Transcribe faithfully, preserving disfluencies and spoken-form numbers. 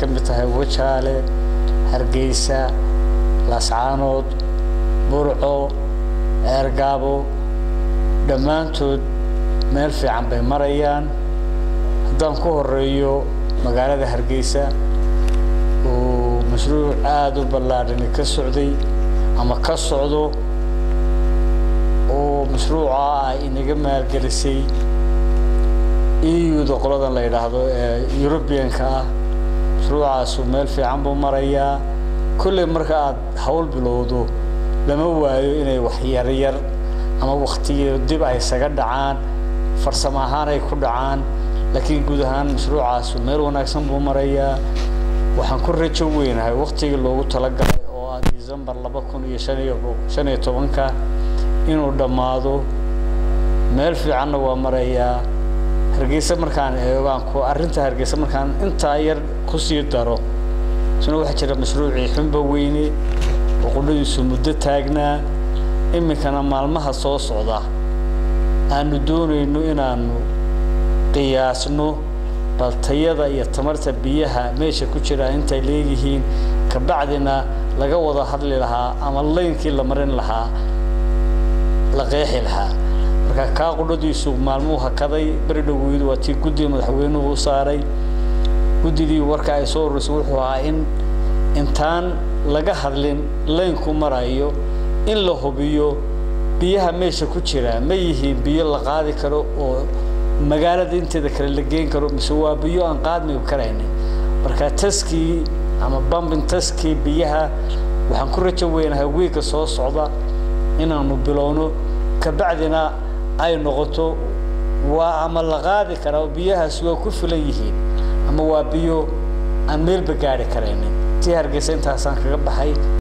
كمتها وجهاله هرقيسة لاسعانود برعو عرقابو دمانتود meel fiican bay marayaan haddaan ku horeeyo magaalada Hargeysa oo mashruuc aad u ballaaran ka socday ama ka socdo oo mashruuca ay inaga maalgelisay E U-da qoladan la yiraahdo ee European-ka ah mashruucaas meel fiican buu marayaa kulli marka aad hawl bilowdo lama waayo inay wax yar yar ama waqtiyo dib ay isaga dhacaan farsamo ahaan ay ku dhacaan laakiin guud ahaan mashruucaas meel wanaagsan buu marayaa waxaan ku rajo weynahay waqtiga loogu talagalay oo ah December laba kun iyo shan iyo toban ka inuu dhamaado meel fiican waa marayaa Hargeysa markaan eegaan ku arinta Hargeysa markaan inta yar ku sii daro soo waxa jira mashruuci xunba weyne oo qodadiisu muddo taagnaa imikana maalmaha soo socda aanu doonayno inaanu qiyaasno baltayada iyo tamarta biyaha meesha ku jira inta leeyihiin ka bacdina laga wada hadli lahaa ama leenkii la marin lahaa la qeexi lahaa marka ka qodadiisu maalmuhu kaday bari dhaweyd waa tii guddi madaxweynuhu saaray guddidii warka ay soo urursan wuxuu ahaa in intaan laga hadlin leenku marayo in la hubiyo biyaha meesha ku jira ma yihiin biyo la qaadi karo oo magaalada inteeda kale la geyn karo mise waa biyo aan qaadmi karayn marka taskii ama pumping taskii biyaha waxaan ku rajo weynahay weeka soo socda inaanu bilowno ka bacdina ay noqoto waa ama la qaadi karo biyahaas waa ku filan yihiin ama waa biyo aan meel ba gaari karayn tii Hargeysa intaasaan kaga baxay